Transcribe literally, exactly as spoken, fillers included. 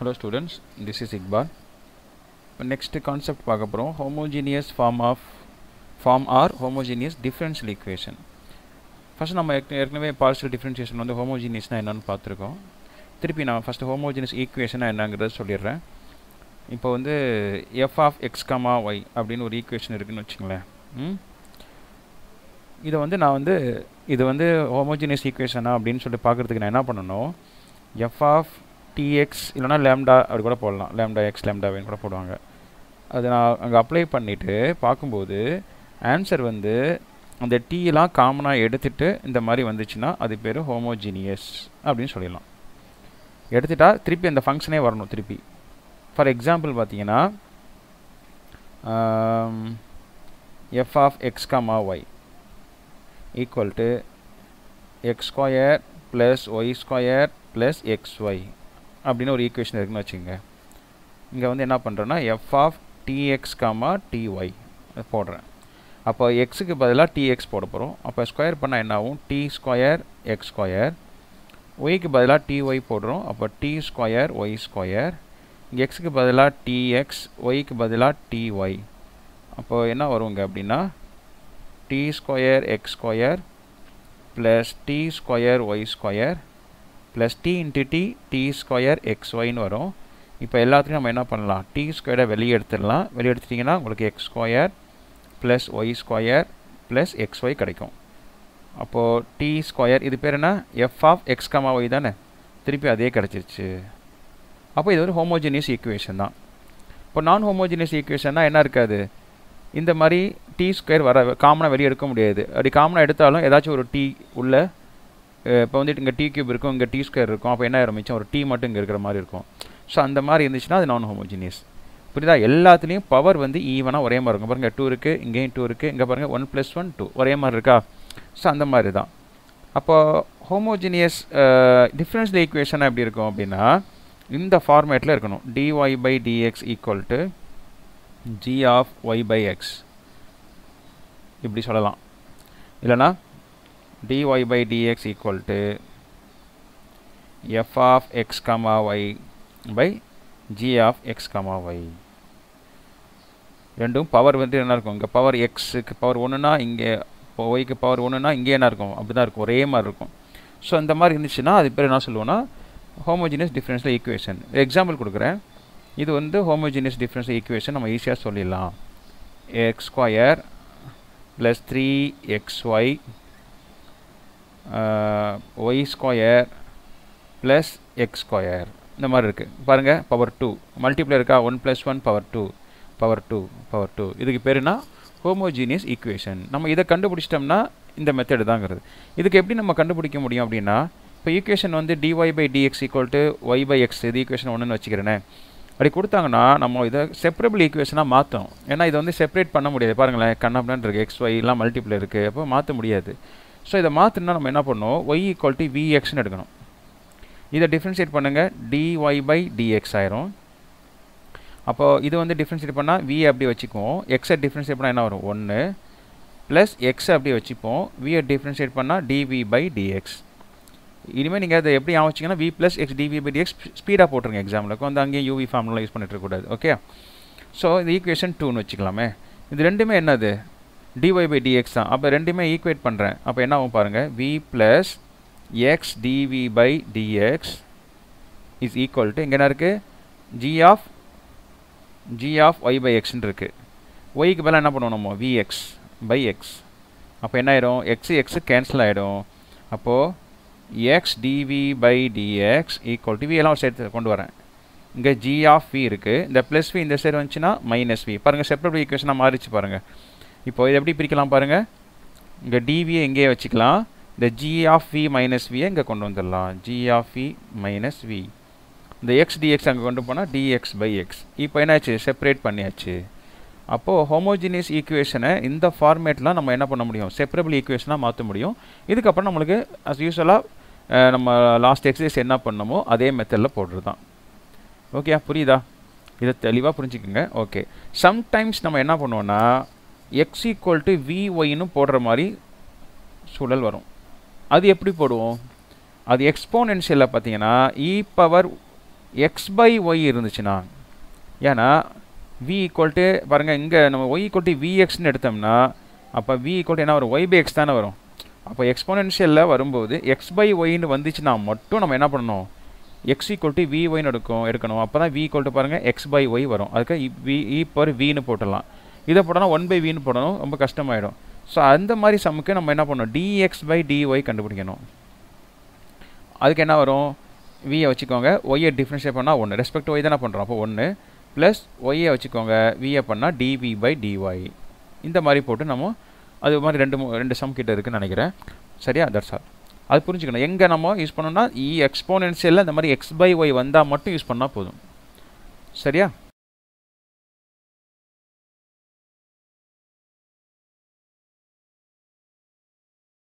Hello students, this is Iqbal. Next concept பார்க்க போறோம் homogeneous form of form or homogeneous differential equation. First நம்ம ஏற்கனவே partial differentiation வந்து homogeneousனா என்னன்னு பார்த்திருக்கோம். திருப்பி நான் first homogeneous equation என்னங்கறத சொல்லிறேன். இப்போ வந்து f of x, y அப்படின ஒரு ஈக்குவேஷன் இருக்குன்னு வெச்சுங்களேன். ம் இத வந்து நான் வந்து இது வந்து homogeneous equation-ஆ அப்படினு சொல்லி பார்க்கிறதுக்கு நான் என்ன பண்ணனும்? f of tx இல்லனா lambda அப்படி கூட போடலாம். lambda x lambda y கூட போடுவாங்க. அது நான் அங்க அப்ளை பண்ணிட்டு பாக்கும்போது ஆன்சர் வந்து அந்த t எல்லாம் காமனா எடுத்துட்டு இந்த மாதிரி வந்துச்சுனா அது பேரு homogeneous அப்படினு சொல்லலாம். எடுத்துட்டா திருப்பி அந்த ஃபங்க்ஷனே வரணும் திருப்பி. ஃபார் எக்ஸாம்பிள் பாத்தீங்கன்னா f of x, y equal to x square plus y square plus xy அப்படின ஒரு ஈக்குவேஷன் இருக்குன்னு வெச்சுங்க. இங்க வந்து என்ன பண்றேன்னா f of tx, ty போடுறேன். அப்ப x க்கு பதிலா tx போட போறோம். அப்ப ஸ்கொயர் பண்ணா என்ன ஆகும்? t square x square. y க்கு பதிலா ty போடுறோம். அப்ப t ஸ்கொயர் y ஸ்கொயர். இங்க x க்கு பதிலா tx, y க்கு பதிலா ty. அப்போ என்ன வரும்ங்க அப்படினா t square x square plus t square y square plus t into t, t square xy ன்னு வரும். இப்போ எல்லாத்துக்கும் நம்ம என்ன பண்ணலாம்? t square வெளிய எடுத்துறலாம். வெளிய எடுத்துட்டீங்கன்னா உங்களுக்கு x square plus y square plus xy கிடைக்கும். அப்போ t square இது பேர் என்ன? f of x, y தானே. திருப்பி அதே கிடைச்சிருச்சு. அப்போ இது ஒரு homogeneous equation தான். இப்போ நான் homogeneous equationனா என்ன இருக்காது? இந்த மாதிரி t square வர காமனா வெளிய எடுக்க முடியாது. அப்படி காமனா எடுத்தாலும் ஏதாச்சும் ஒரு t உள்ள இப்போ வந்து இங்க t cube இருக்கும், இங்க t square இருக்கும். அப்ப என்ன ஆயிரும்? மிச்சம் ஒரு t மட்டும் இங்க இருக்கிற மாதிரி இருக்கும். சோ அந்த மாதிரி இருந்துச்சுனா அது நான் homogeneous. புரியுதா? எல்லாத்துலயும் பவர் வந்து ஈவனா ஒரே மாதிரி இருக்கும். பாருங்க two இருக்கு, இங்கேயும் two இருக்கு. இங்க பாருங்க one plus one two ஒரே மாதிரி இருக்கா? சோ அந்த மாதிரி தான். அப்போ homogeneous differential equation எப்படி இருக்கும் அப்படினா இந்த ஃபார்மட்ல இருக்கணும். dy by dx equal to g of y by x இப்படி சொல்லலாம். இல்லனா dy by dx equal to f of x, y by g of x, y. ரெண்டும் பவர் வந்து என்ன இருக்கும்? இங்க பவர் x க்கு பவர் one னா இங்க y க்கு பவர் one னா இங்க என்ன இருக்கும்? அப்படிதான் இருக்கும். ஒரே மாதிரி இருக்கும். சோ இந்த மாதிரி இருந்துச்சுனா அது பேர் என்ன சொல்லுவோம்னா homogeneous differential equation. எக்ஸாம்பிள் கொடுக்கிறேன். இது வந்து homogeneous differential equation நம்ம ஈஸியா சொல்லிடலாம். x square plus three x y Uh, y square plus x square இந்த மாதிரி இருக்கு. பாருங்க பவர் two மல்டிப்ளை இருக்கா? one plus one power two power two power two. இதுக்கு பேர் என்ன? homogeneous equation. நம்ம இத கண்டுபிடிச்சிட்டோம்னா இந்த மெத்தட் தான்ங்கிறது. இதுக்கு எப்படி நம்ம கண்டுபிடிக்க முடியும் அப்படினா இப்போ ஈக்குவேஷன் வந்து dy by dx equal to y by x இது ஈக்குவேஷன் one ன்னு வெச்சிக்கிறேனே. அப்படி கொடுத்தாங்கன்னா நம்ம இத செப்பரபிள் ஈக்குவேஷனா மாத்தோம். ஏன்னா இத வந்து செப்பரேட் பண்ண முடியாது. பாருங்க கண்ணாப்டான் இருக்கு. x y எல்லாம் மல்டிப்ளை இருக்கு. அப்ப மாத்த முடியாது. சோ இத மாத்தணும்னா நம்ம என்ன பண்ணனும்? y equal to vx ன்னு எடுக்கணும். இத டிஃபரன்ஷியேட் பண்ணுங்க dy by dx ஆயிரும். அப்போ இது வந்து டிஃபரன்ஷியேட் பண்ணா v அப்படியே வெச்சுக்குவோம். x ஐ டிஃபரன்ஷியேட் பண்ணா என்ன வரும்? one plus x அப்படியே வெச்சிப்போம். v ஐ டிஃபரன்ஷியேட் பண்ணா dv by dx. இனிமே நீங்க அத எப்படி ஆவச்சீங்கன்னா v plus x dv by dx ஸ்பீடா போட்டுருங்க எக்ஸாம்ல. வந்து அங்கே uv ஃபார்முலா யூஸ் பண்ணிட்டு இருக்க கூடாது. ஓகே. சோ இது ஈக்குவேஷன் two ன்னு வெச்சுக்கலாமே. இது ரெண்டுமே என்னது? dy by dx தான். அப்ப ரெண்டுமே ஈக்குவேட் பண்றேன். அப்ப என்ன ஆகும் பாருங்க? v plus x dv by dx is equal to இங்க என்ன இருக்கு? g of g of y by x ன்னு இருக்கு. y க்கு பதிலா என்ன பண்ணுவோம் நம்ம? vx by x. அப்ப என்ன ஆயிடும்? x x கேன்சல் ஆயிடும். அப்போ x dv by dx equal to v எல்லாம் ஒரு சைடு கொண்டு வரேன். இங்க g of v இருக்கு. இந்த plus v இந்த சைடு வந்துச்சுனா minus v. பாருங்க செப்பரபிள் ஈக்குவேஷனா மாறிச்சு பாருங்க. இப்போ இத எப்படி பிரிக்கலாம் பாருங்க? இங்க dv எங்கே வச்சுக்கலாம்? இந்த g of v minus v எங்க கொண்டு வந்துடலாம்? g of v minus v. இந்த x dx அங்க கொண்டு போனா dx by x. இப்போ என்னாச்சு? செப்பரேட் பண்ணியாச்சு. அப்போ homogeneous equation-ஐ இந்த ஃபார்மட்ல நம்ம என்ன பண்ண முடியும்? செப்பரபிள் ஈக்குவேஷனா மாத்த முடியும். இதுக்கு அப்புறம் நமக்கு as usual நம்ம லாஸ்ட் எக்ஸர்சைஸ் என்ன பண்ணோமோ அதே மெத்தட்ல போடுறதுதான். ஓகே புரியுதா? இத தெளிவா புரிஞ்சுக்கங்க. ஓகே. சம்டைம்ஸ் நம்ம என்ன பண்ணுவோம்னா x equal to vy ன்னு போடுற மாதிரி சூழல் வரும். அது எப்படி போடுவோம்? அது எக்ஸ்போனென்ஷியல்ல பாத்தீங்கன்னா e power x by y இருந்துச்சுன்னா, ஏன்னா v ஈக்குவல் டு பாருங்கள் இங்கே நம்ம y ஈக்குவல் டு vxன்னு எடுத்தோம்னா அப்போ v ஈக்குவல் டு என்ன வரும், y பை எக்ஸ் தானே வரும். அப்போ எக்ஸ்போனென்ஷியலில் வரும்போது எக்ஸ் பை ஒய்ன்னு வந்துச்சுன்னா மட்டும் நம்ம என்ன பண்ணணும், எக்ஸ் ஈக்குவல் டு வி ஒய்ன்னு எடுக்கும் எடுக்கணும். அப்போ தான் v ஈக்குவல் டு பாருங்கள் எக்ஸ் பை ஒய் வரும். அதுக்கு வி இ பவர் வின்னு போட்டுடலாம். இதை போட்டோம்னா ஒன் பை வின்னு போடணும், ரொம்ப கஷ்டமாயிடும். ஸோ அந்த மாதிரி சம்முக்கு நம்ம என்ன பண்ணணும், dx பை dy கண்டுபிடிக்கணும். அதுக்கு என்ன வரும், வியை வச்சுக்கோங்க, ஒய்யை டிஃப்ரென்ஷியேட் பண்ணால் ஒன்று, ரெஸ்பெக்ட் ஒய் தானே பண்ணுறோம், அப்போ ஒன்று ப்ளஸ் ஒய்யை வச்சுக்கோங்க, வியை பண்ணால் dv பை dy. இந்த மாதிரி போட்டு நம்ம அது மாதிரி ரெண்டு ரெண்டு சம் கிட்ட இருக்குன்னு நினைக்கிறேன். சரியா, தட்ஸ் ஆல். அது புரிஞ்சுக்கணும். எங்கே நம்ம யூஸ் பண்ணோம்னா இ எக்ஸ்போனென்ஷியலில் இந்த மாதிரி எக்ஸ் பை ஒய் வந்தால் மட்டும் யூஸ் பண்ணால் போதும். சரியா.